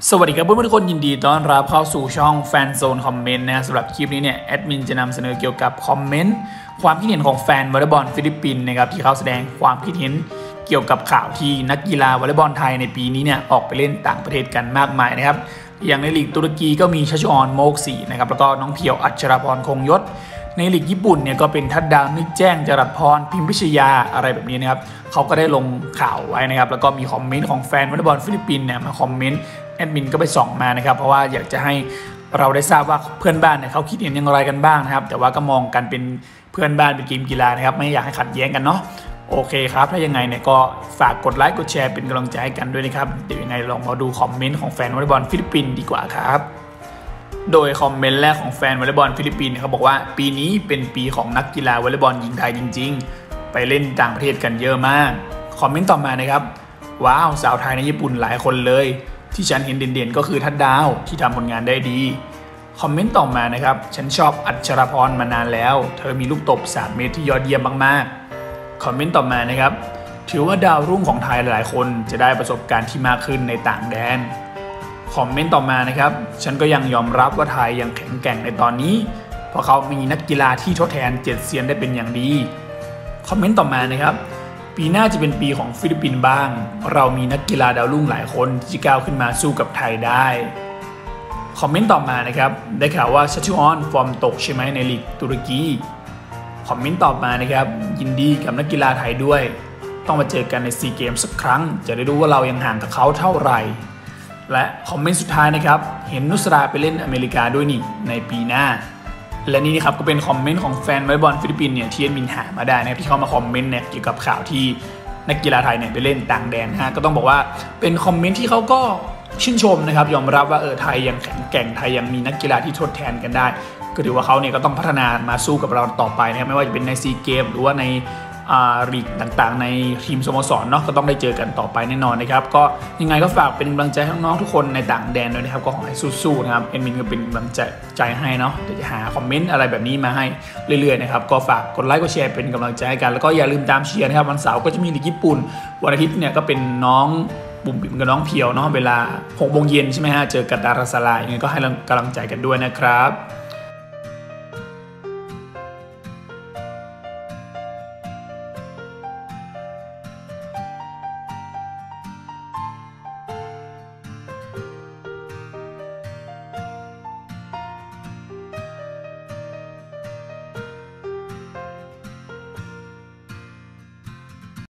สวัสดีครับเพื่อนๆทุกคนยินดีต้อนรับเข้าสู่ช่องแฟนโซนคอมเมนต์นะสำหรับคลิปนี้เนี่ยแอดมินจะนำเสนอเกี่ยวกับคอมเมนต์ความคิดเห็นของแฟนวอลเลย์บอลฟิลิปปินส์นะครับที่เขาแสดงความคิดเห็นเกี่ยวกับข่าวที่นักกีฬาวอลเลย์บอลไทยในปีนี้เนี่ยออกไปเล่นต่างประเทศกันมากมายนะครับอย่างในลีกตุรกีก็มีชัชออนโมกศรีนะครับแล้วก็น้องเพียวอัชราพรคงยศในลีกญี่ปุ่นเนี่ยก็เป็นทัดดาวนึกแจ้งจรัสพรพิมพิชยาอะไรแบบนี้นะครับเขาก็ได้ลงข่าวไว้นะครับแล้วก็มีคอมเมนต์ของแฟนวอลเลย์บอลฟิลิปปินส์เนี่ยมาคอมเมนต์แอดมินก็ไปส่องมานะครับเพราะว่าอยากจะให้เราได้ทราบว่าเพื่อนบ้านเนี่ยเขาคิดเห็นอย่างไรกันบ้างนะครับแต่ว่าก็มองกันเป็นเพื่อนบ้านเป็นเกมกีฬานะครับไม่อยากให้ขัดแย้งกันเนาะโอเคครับถ้ายังไงเนี่ยก็ฝากกดไลค์กดแชร์เป็นกำลังใจให้กันด้วยนะครับเดี๋ยวยังไงลองมาดูคอมเมนต์ของแฟนวอลเลย์บอลฟิลิปปินส์ดีกว่าครับโดยคอมเมนต์แรกของแฟนวอลเลย์บอลฟิลิปปินส์เขาบอกว่าปีนี้เป็นปีของนักกีฬาวอลเลย์บอลหญิงไทยจริงๆไปเล่นต่างประเทศกันเยอะมากคอมเมนต์ต่อมานะครับว้าวสาวไทยในญี่ปุ่นหลายคนเลยที่ฉันเห็นเด่นๆก็คือทัดดาวที่ทำผลงานได้ดีคอมเมนต์ต่อมานะครับฉันชอบอัชราพรมานานแล้วเธอมีลูกตบ3 เมตรที่ยอดเยี่ยมมากๆคอมเมนต์ต่อมานะครับถือว่าดาวรุ่งของไทยหลายคนจะได้ประสบการณ์ที่มากขึ้นในต่างแดนคอมเมนต์ต่อมานะครับฉันก็ยังยอมรับว่าไทยยังแข็งแกร่งในตอนนี้เพราะเขามีนักกีฬาที่ทดแทน7 เซียนได้เป็นอย่างดีคอมเมนต์ต่อมานะครับปีหน้าจะเป็นปีของฟิลิปปินส์บ้างเรามีนักกีฬาดาวรุ่งหลายคนที่จะก้าวขึ้นมาสู้กับไทยได้คอมเมนต์ต่อมานะครับได้ข่าวว่าชัชออนฟอร์มตกใช่ไหมในลีกตุรกีคอมเมนต์ต่อมานะครับยินดีกับนักกีฬาไทยด้วยต้องมาเจอกันในซีเกมสักครั้งจะได้รู้ว่าเรายังห่างกับเขาเท่าไหร่และคอมเมนต์สุดท้ายนะครับเห็นนุสราไปเล่นอเมริกาด้วยนี่ในปีหน้าและนี่นะครับก็เป็นคอมเมนต์ของแฟนวอลเลย์บอลฟิลิปปินส์เนี่ยที่มินหามาได้นะครับที่เข้ามาคอมเมนต์เนี่ยเกี่ยวกับข่าวที่นักกีฬาไทยเนี่ยไปเล่นต่างแดนนะฮะก็ต้องบอกว่าเป็นคอมเมนต์ที่เขาก็ชื่นชมนะครับยอมรับว่าไทยยังแข็งแกร่งไทยยังมีนักกีฬาที่ทดแทนกันได้ก็ถือว่าเขาเนี่ยก็ต้องพัฒนามาสู้กับเราต่อไปนะครับไม่ว่าจะเป็นในซีเกมหรือว่าในลีกต่างๆในทีมสโมสรเนาะก็ต้องได้เจอกันต่อไปแน่นอนนะครับก็ยังไงก็ฝากเป็นกำลังใจให้น้องๆทุกคนในต่างแดนด้วยนะครับก็ขอให้สู้ๆนะครับเอ็นมินก็เป็นกำลังใจให้เนาะเดี๋ยวจะหาคอมเมนต์อะไรแบบนี้มาให้เรื่อยๆนะครับก็ฝากกดไลค์กดแชร์เป็นกำลังใจให้กันแล้วก็อย่าลืมตามเชียร์นะครับวันเสาร์ก็จะมีลีกญี่ปุ่นวันอาทิตย์เนี่ยก็เป็นน้องบุ๋มบิ๋มกับน้องเพียวเนาะเวลา 6 โมงเย็นใช่ไหมฮะเจอกับดาราสลายยังไงก็ให้กำลังใจกันด้วยนะครับ